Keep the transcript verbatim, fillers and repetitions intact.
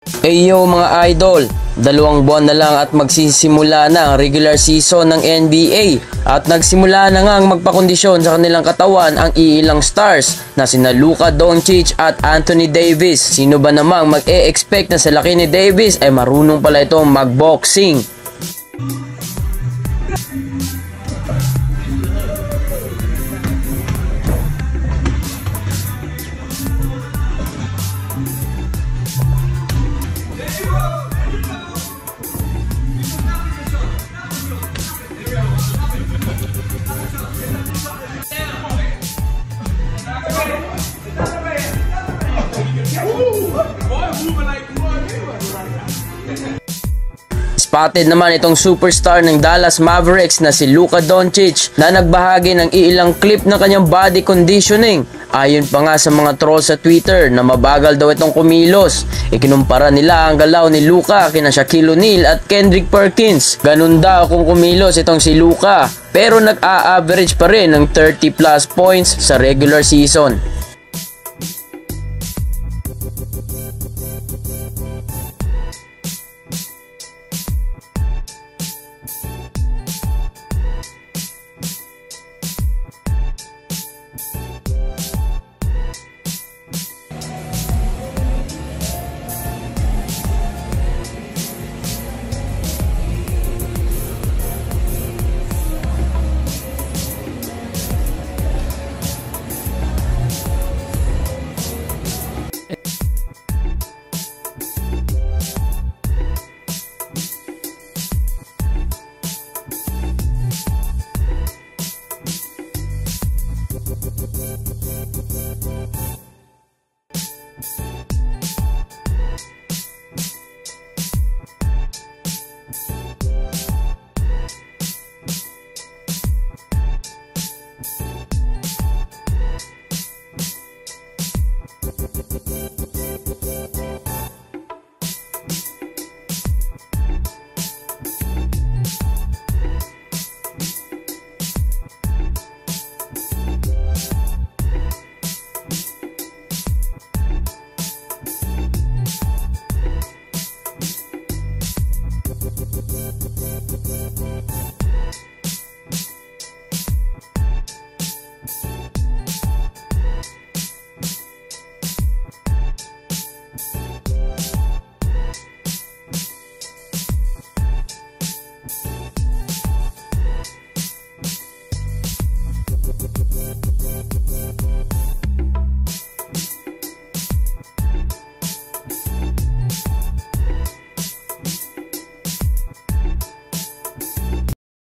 Eyo mga idol, dalawang buwan na lang at magsisimula na ang regular season ng N B A at nagsimula na nga ang magpakondisyon sa kanilang katawan ang iilang stars na sina Luka Doncic at Anthony Davis. Sino ba namang mag-e-expect na sa laki ni Davis ay marunong pala itong magboxing? Spotted naman itong superstar ng Dallas Mavericks na si Luka Doncic na nagbahagi ng ilang clip ng kanyang body conditioning. Ayon pa nga sa mga trolls sa Twitter na mabagal daw itong kumilos. Ikinumpara nila ang galaw ni Luka kina Shaquille O'Neal at Kendrick Perkins. Ganun daw kung kumilos itong si Luka, pero nag-a-average pa rin ng thirty plus points sa regular season.